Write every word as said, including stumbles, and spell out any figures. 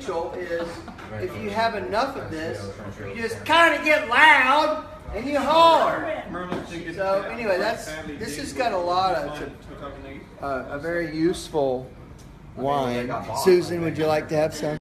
commercial is if you have enough of this, you just kind of get loud and you holler. So anyway, that's this has got a lot of uh, a very useful wine. Susan, would you like to have some?